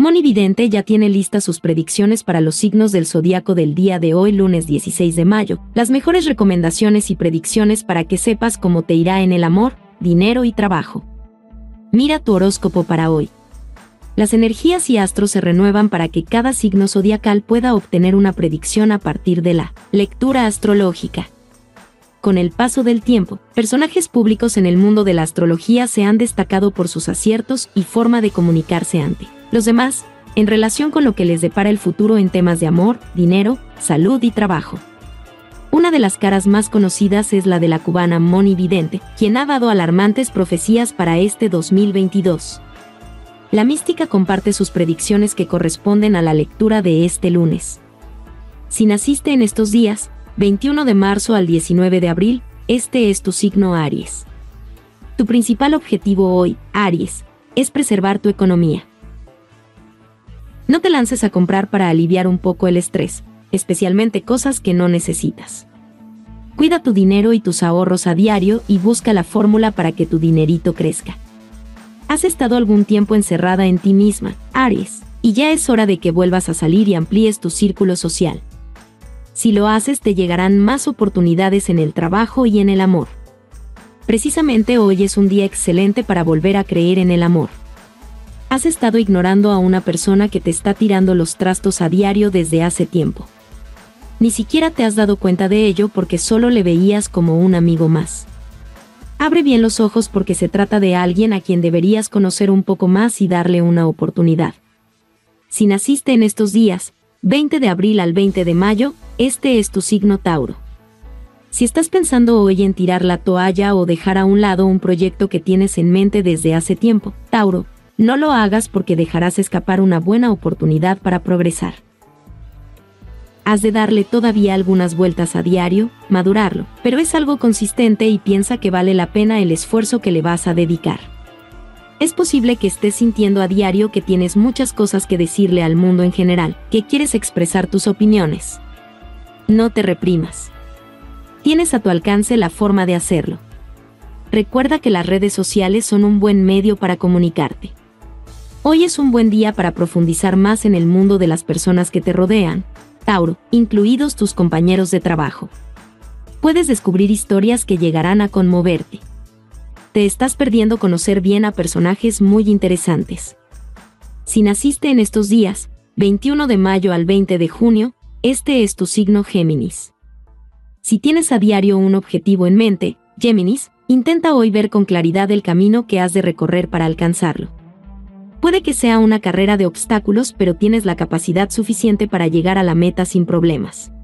Monividente ya tiene listas sus predicciones para los signos del zodiaco del día de hoy, lunes 16 de mayo, las mejores recomendaciones y predicciones para que sepas cómo te irá en el amor, dinero y trabajo. Mira tu horóscopo para hoy. Las energías y astros se renuevan para que cada signo zodiacal pueda obtener una predicción a partir de la lectura astrológica. Con el paso del tiempo, personajes públicos en el mundo de la astrología se han destacado por sus aciertos y forma de comunicarse ante los demás, en relación con lo que les depara el futuro en temas de amor, dinero, salud y trabajo. Una de las caras más conocidas es la de la cubana Monividente, quien ha dado alarmantes profecías para este 2022. La mística comparte sus predicciones que corresponden a la lectura de este lunes. Si naciste en estos días, 21 de marzo al 19 de abril, este es tu signo Aries. Tu principal objetivo hoy, Aries, es preservar tu economía. No te lances a comprar para aliviar un poco el estrés, especialmente cosas que no necesitas. Cuida tu dinero y tus ahorros a diario y busca la fórmula para que tu dinerito crezca. Has estado algún tiempo encerrada en ti misma, Aries, y ya es hora de que vuelvas a salir y amplíes tu círculo social. Si lo haces, te llegarán más oportunidades en el trabajo y en el amor. Precisamente hoy es un día excelente para volver a creer en el amor. Has estado ignorando a una persona que te está tirando los trastos a diario desde hace tiempo. Ni siquiera te has dado cuenta de ello porque solo le veías como un amigo más. Abre bien los ojos porque se trata de alguien a quien deberías conocer un poco más y darle una oportunidad. Si naciste en estos días, 20 de abril al 20 de mayo, este es tu signo Tauro. Si estás pensando hoy en tirar la toalla o dejar a un lado un proyecto que tienes en mente desde hace tiempo, Tauro, no lo hagas porque dejarás escapar una buena oportunidad para progresar. Has de darle todavía algunas vueltas a diario, madurarlo, pero es algo consistente y piensa que vale la pena el esfuerzo que le vas a dedicar. Es posible que estés sintiendo a diario que tienes muchas cosas que decirle al mundo en general, que quieres expresar tus opiniones. No te reprimas. Tienes a tu alcance la forma de hacerlo. Recuerda que las redes sociales son un buen medio para comunicarte. Hoy es un buen día para profundizar más en el mundo de las personas que te rodean, Tauro, incluidos tus compañeros de trabajo. Puedes descubrir historias que llegarán a conmoverte. Te estás perdiendo conocer bien a personajes muy interesantes. Si naciste en estos días, 21 de mayo al 20 de junio, este es tu signo Géminis. Si tienes a diario un objetivo en mente, Géminis, intenta hoy ver con claridad el camino que has de recorrer para alcanzarlo. Puede que sea una carrera de obstáculos, pero tienes la capacidad suficiente para llegar a la meta sin problemas.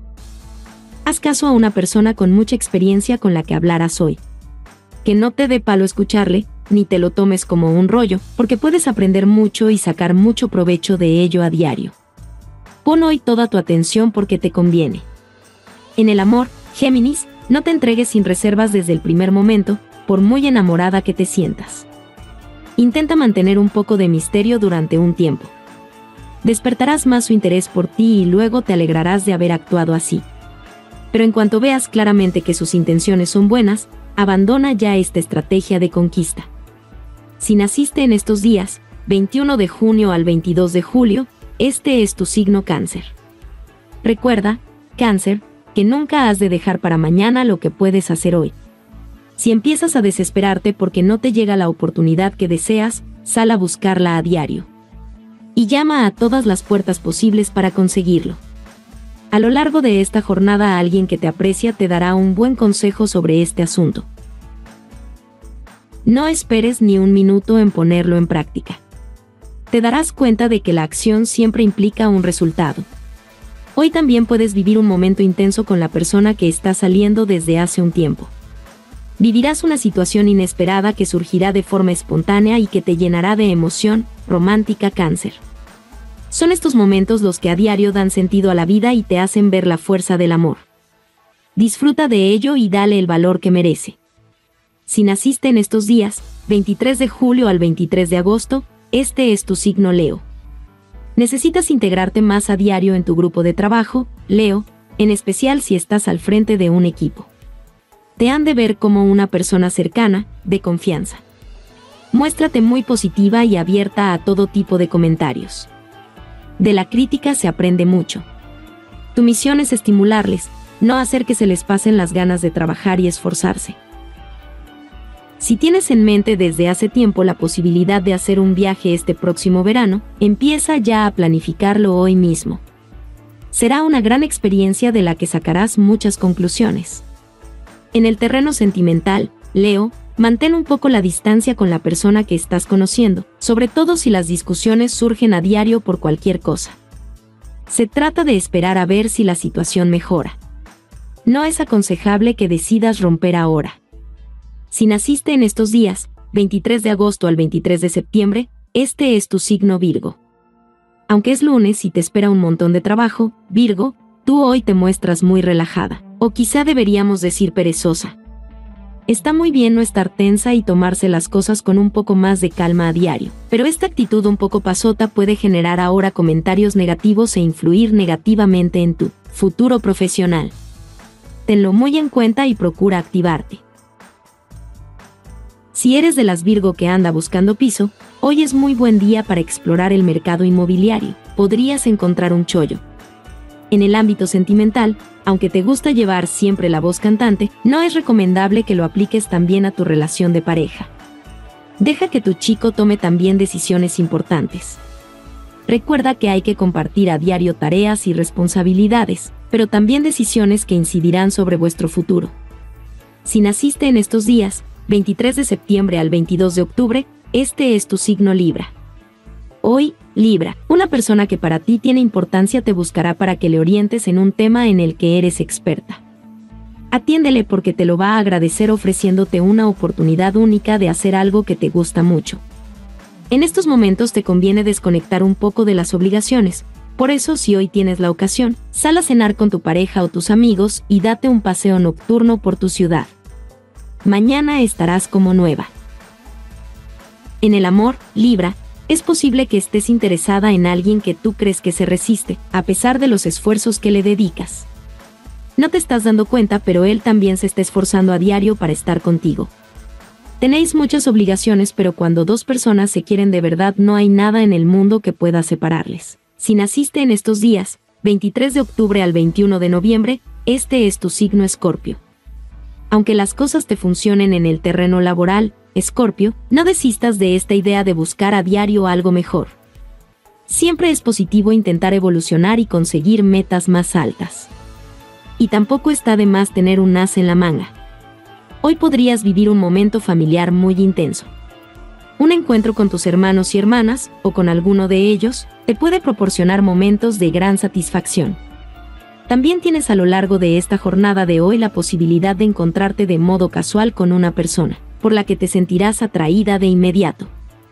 Haz caso a una persona con mucha experiencia con la que hablarás hoy. Que no te dé palo escucharle, ni te lo tomes como un rollo, porque puedes aprender mucho y sacar mucho provecho de ello a diario. Pon hoy toda tu atención porque te conviene. En el amor, Géminis, no te entregues sin reservas desde el primer momento, por muy enamorada que te sientas. Intenta mantener un poco de misterio durante un tiempo. Despertarás más su interés por ti y luego te alegrarás de haber actuado así. Pero en cuanto veas claramente que sus intenciones son buenas, abandona ya esta estrategia de conquista. Si naciste en estos días, 21 de junio al 22 de julio, este es tu signo Cáncer. Recuerda, Cáncer, que nunca has de dejar para mañana lo que puedes hacer hoy. Si empiezas a desesperarte porque no te llega la oportunidad que deseas, sal a buscarla a diario. Y llama a todas las puertas posibles para conseguirlo. A lo largo de esta jornada alguien que te aprecia te dará un buen consejo sobre este asunto. No esperes ni un minuto en ponerlo en práctica. Te darás cuenta de que la acción siempre implica un resultado. Hoy también puedes vivir un momento intenso con la persona que está saliendo desde hace un tiempo. Vivirás una situación inesperada que surgirá de forma espontánea y que te llenará de emoción romántica, Cáncer. Son estos momentos los que a diario dan sentido a la vida y te hacen ver la fuerza del amor. Disfruta de ello y dale el valor que merece. Si naciste en estos días, 23 de julio al 23 de agosto, este es tu signo Leo. Necesitas integrarte más a diario en tu grupo de trabajo, Leo, en especial si estás al frente de un equipo. Te han de ver como una persona cercana, de confianza. Muéstrate muy positiva y abierta a todo tipo de comentarios. De la crítica se aprende mucho. Tu misión es estimularles, no hacer que se les pasen las ganas de trabajar y esforzarse. Si tienes en mente desde hace tiempo la posibilidad de hacer un viaje este próximo verano, empieza ya a planificarlo hoy mismo. Será una gran experiencia de la que sacarás muchas conclusiones. En el terreno sentimental, Leo, mantén un poco la distancia con la persona que estás conociendo, sobre todo si las discusiones surgen a diario por cualquier cosa. Se trata de esperar a ver si la situación mejora. No es aconsejable que decidas romper ahora. Si naciste en estos días, 23 de agosto al 23 de septiembre, este es tu signo Virgo. Aunque es lunes y te espera un montón de trabajo, Virgo, tú hoy te muestras muy relajada, o quizá deberíamos decir perezosa. Está muy bien no estar tensa y tomarse las cosas con un poco más de calma a diario, pero esta actitud un poco pasota puede generar ahora comentarios negativos e influir negativamente en tu futuro profesional. Tenlo muy en cuenta y procura activarte. Si eres de las Virgo que anda buscando piso, hoy es muy buen día para explorar el mercado inmobiliario, podrías encontrar un chollo. En el ámbito sentimental, aunque te gusta llevar siempre la voz cantante, no es recomendable que lo apliques también a tu relación de pareja. Deja que tu chico tome también decisiones importantes. Recuerda que hay que compartir a diario tareas y responsabilidades, pero también decisiones que incidirán sobre vuestro futuro. Si naciste en estos días, 23 de septiembre al 22 de octubre, este es tu signo Libra. Hoy, Libra, una persona que para ti tiene importancia te buscará para que le orientes en un tema en el que eres experta. Atiéndele porque te lo va a agradecer ofreciéndote una oportunidad única de hacer algo que te gusta mucho. En estos momentos te conviene desconectar un poco de las obligaciones, por eso si hoy tienes la ocasión, sal a cenar con tu pareja o tus amigos y date un paseo nocturno por tu ciudad. Mañana estarás como nueva. En el amor, Libra, es posible que estés interesada en alguien que tú crees que se resiste, a pesar de los esfuerzos que le dedicas. No te estás dando cuenta, pero él también se está esforzando a diario para estar contigo. Tenéis muchas obligaciones, pero cuando dos personas se quieren de verdad no hay nada en el mundo que pueda separarles. Si naciste en estos días, 23 de octubre al 21 de noviembre, este es tu signo Escorpio. Aunque las cosas te funcionen en el terreno laboral, Escorpio, no desistas de esta idea de buscar a diario algo mejor. Siempre es positivo intentar evolucionar y conseguir metas más altas. Y tampoco está de más tener un as en la manga. Hoy podrías vivir un momento familiar muy intenso. Un encuentro con tus hermanos y hermanas, o con alguno de ellos, te puede proporcionar momentos de gran satisfacción. También tienes a lo largo de esta jornada de hoy la posibilidad de encontrarte de modo casual con una persona, por la que te sentirás atraída de inmediato.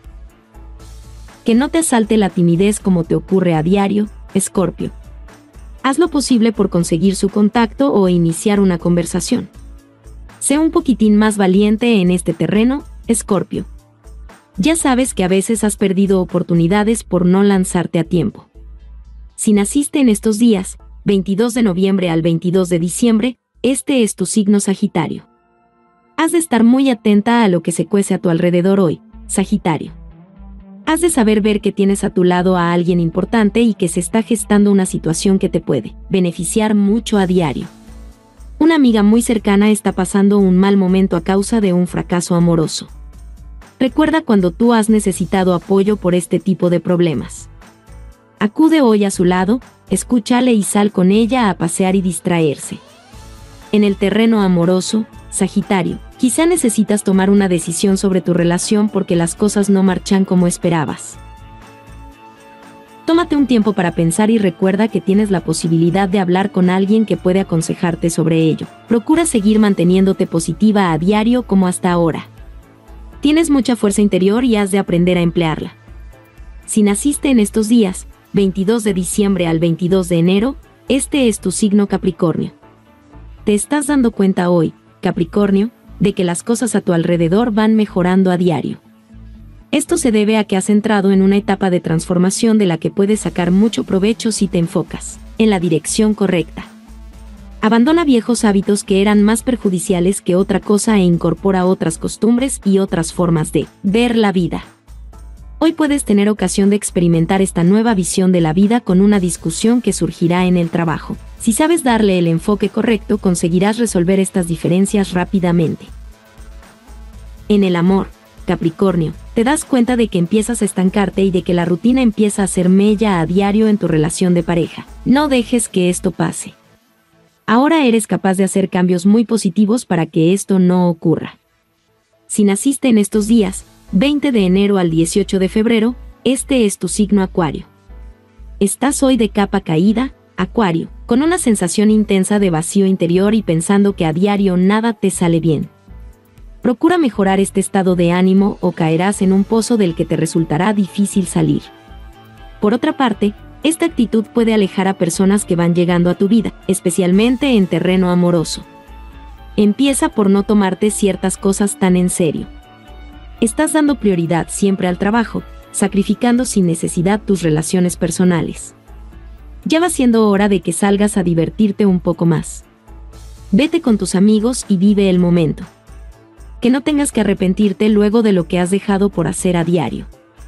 Que no te asalte la timidez como te ocurre a diario, Escorpio. Haz lo posible por conseguir su contacto o iniciar una conversación. Sé un poquitín más valiente en este terreno, Escorpio. Ya sabes que a veces has perdido oportunidades por no lanzarte a tiempo. Si naciste en estos días, 22 de noviembre al 22 de diciembre, este es tu signo Sagitario. Has de estar muy atenta a lo que se cuece a tu alrededor hoy, Sagitario. Has de saber ver que tienes a tu lado a alguien importante y que se está gestando una situación que te puede beneficiar mucho a diario. Una amiga muy cercana está pasando un mal momento a causa de un fracaso amoroso. Recuerda cuando tú has necesitado apoyo por este tipo de problemas. Acude hoy a su lado, escúchale y sal con ella a pasear y distraerse. En el terreno amoroso, Sagitario, quizá necesitas tomar una decisión sobre tu relación porque las cosas no marchan como esperabas. Tómate un tiempo para pensar y recuerda que tienes la posibilidad de hablar con alguien que puede aconsejarte sobre ello. Procura seguir manteniéndote positiva a diario como hasta ahora. Tienes mucha fuerza interior y has de aprender a emplearla. Si naciste en estos días, 22 de diciembre al 22 de enero, este es tu signo Capricornio. Te estás dando cuenta hoy, Capricornio, de que las cosas a tu alrededor van mejorando a diario. Esto se debe a que has entrado en una etapa de transformación de la que puedes sacar mucho provecho si te enfocas en la dirección correcta. Abandona viejos hábitos que eran más perjudiciales que otra cosa e incorpora otras costumbres y otras formas de ver la vida. Hoy puedes tener ocasión de experimentar esta nueva visión de la vida con una discusión que surgirá en el trabajo. Si sabes darle el enfoque correcto, conseguirás resolver estas diferencias rápidamente. En el amor, Capricornio, te das cuenta de que empiezas a estancarte y de que la rutina empieza a hacer mella a diario en tu relación de pareja. No dejes que esto pase. Ahora eres capaz de hacer cambios muy positivos para que esto no ocurra. Si naciste en estos días, 20 de enero al 18 de febrero, este es tu signo Acuario. Estás hoy de capa caída, Acuario, con una sensación intensa de vacío interior y pensando que a diario nada te sale bien. Procura mejorar este estado de ánimo o caerás en un pozo del que te resultará difícil salir. Por otra parte, esta actitud puede alejar a personas que van llegando a tu vida, especialmente en terreno amoroso. Empieza por no tomarte ciertas cosas tan en serio. Estás dando prioridad siempre al trabajo, sacrificando sin necesidad tus relaciones personales. Ya va siendo hora de que salgas a divertirte un poco más. Vete con tus amigos y vive el momento. Que no tengas que arrepentirte luego de lo que has dejado por hacer a diario.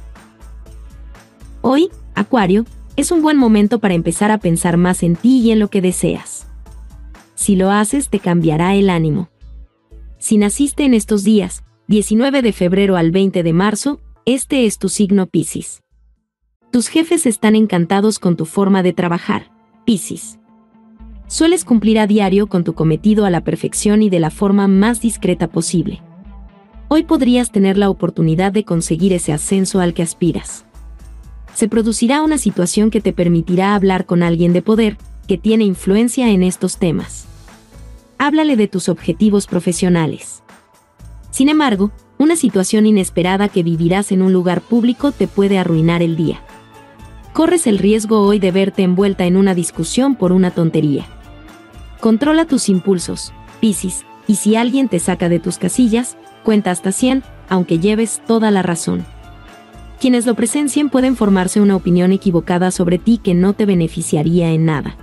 Hoy, Acuario, es un buen momento para empezar a pensar más en ti y en lo que deseas. Si lo haces, te cambiará el ánimo. Si naciste en estos días, 19 de febrero al 20 de marzo, este es tu signo Piscis. Tus jefes están encantados con tu forma de trabajar, Piscis. Sueles cumplir a diario con tu cometido a la perfección y de la forma más discreta posible. Hoy podrías tener la oportunidad de conseguir ese ascenso al que aspiras. Se producirá una situación que te permitirá hablar con alguien de poder, que tiene influencia en estos temas. Háblale de tus objetivos profesionales. Sin embargo, una situación inesperada que vivirás en un lugar público te puede arruinar el día. Corres el riesgo hoy de verte envuelta en una discusión por una tontería. Controla tus impulsos, Piscis, y si alguien te saca de tus casillas, cuenta hasta 100, aunque lleves toda la razón. Quienes lo presencien pueden formarse una opinión equivocada sobre ti que no te beneficiaría en nada.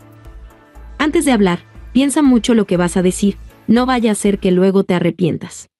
Antes de hablar, piensa mucho lo que vas a decir, no vaya a ser que luego te arrepientas.